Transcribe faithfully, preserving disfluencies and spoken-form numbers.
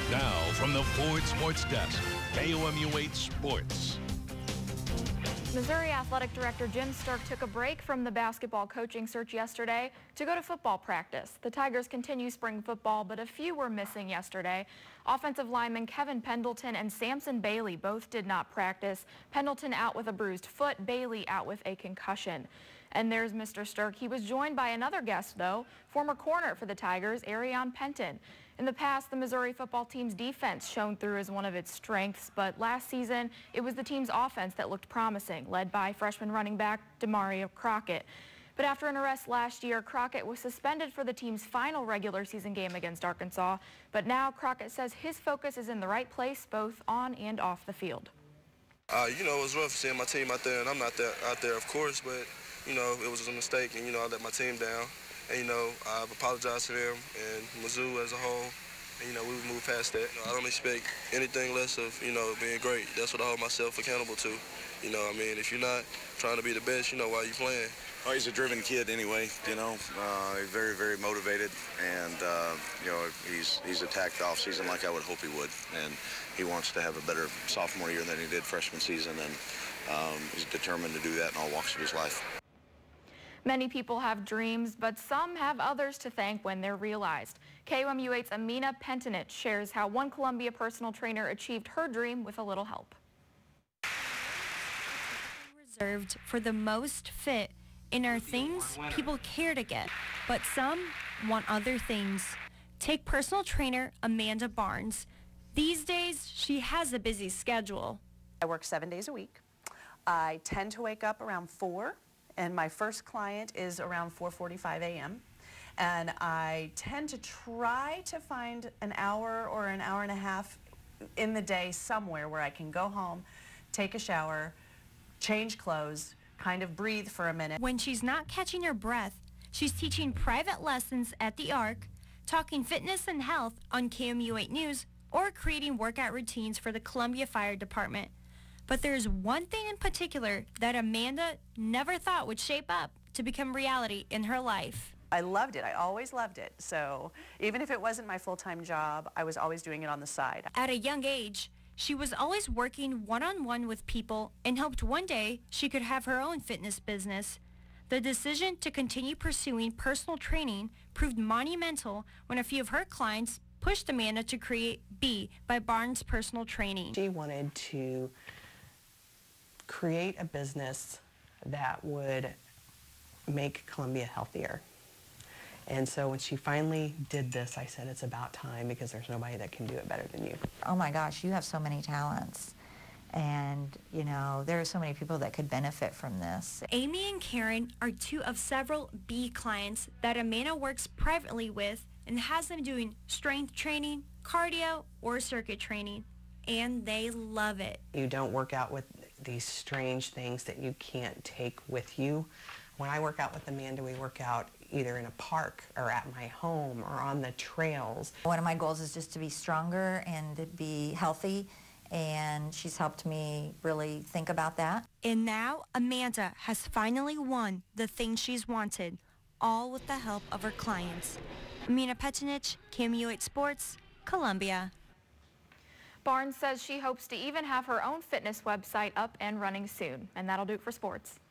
Now, from the Ford Sports Desk, K O M U eight Sports. Missouri Athletic Director Jim Sterk took a break from the basketball coaching search yesterday to go to football practice. The Tigers continue spring football, but a few were missing yesterday. Offensive linemen Kevin Pendleton and Samson Bailey both did not practice. Pendleton out with a bruised foot, Bailey out with a concussion. And there's Mister Sterk. He was joined by another guest, though, former corner for the Tigers, Arion Penton. In the past, the Missouri football team's defense shone through as one of its strengths, but last season, it was the team's offense that looked promising, led by freshman running back Demario Crockett. But after an arrest last year, Crockett was suspended for the team's final regular season game against Arkansas. But now Crockett says his focus is in the right place, both on and off the field. Uh, you know, it was rough seeing my team out there, and I'm not there, out there, of course, but, you know, it was a mistake, and, you know, I let my team down. And, you know, I've apologized to them and Mizzou as a whole. And, you know, we move past that. You know, I don't expect anything less of, you know, being great. That's what I hold myself accountable to. You know, I mean, if you're not trying to be the best, you know, why you playing? Oh, he's a driven kid anyway, you know. Uh, he's very, very motivated, and, uh, you know, he's he's attacked the offseason like I would hope he would. And he wants to have a better sophomore year than he did freshman season, and um, he's determined to do that in all walks of his life. Many people have dreams, but some have others to thank when they're realized. K O M U eight's Amina Pentonich shares how one Columbia personal trainer achieved her dream with a little help. Reserved for the most fit in are things people care to get, but some want other things. Take personal trainer Amanda Barnes. These days, she has a busy schedule. I work seven days a week. I tend to wake up around four. And my first client is around four forty-five a m And I tend to try to find an hour or an hour and a half in the day somewhere where I can go home, take a shower, change clothes, kind of breathe for a minute. When she's not catching her breath, she's teaching private lessons at the Arc, talking fitness and health on K O M U eight News, or creating workout routines for the Columbia Fire Department. But there's one thing in particular that Amanda never thought would shape up to become reality in her life. I loved it. I always loved it. So even if it wasn't my full-time job, I was always doing it on the side. At a young age, she was always working one-on-one with people and hoped one day she could have her own fitness business. The decision to continue pursuing personal training proved monumental when a few of her clients pushed Amanda to create B by Barnes Personal Training. She wanted to create a business that would make Columbia healthier. And so when she finally did this, I said, it's about time, because there's nobody that can do it better than you. Oh my gosh, you have so many talents. And, you know, there are so many people that could benefit from this. Amy and Karen are two of several B clients that Amanda works privately with and has them doing strength training, cardio, or circuit training. And they love it. You don't work out with these strange things that you can't take with you. When I work out with Amanda, we work out either in a park or at my home or on the trails. One of my goals is just to be stronger and to be healthy, and she's helped me really think about that. And now Amanda has finally won the thing she's wanted, all with the help of her clients. Amina Pentonich, K O M U eight Sports, Columbia. Barnes says she hopes to even have her own fitness website up and running soon. And that'll do it for sports.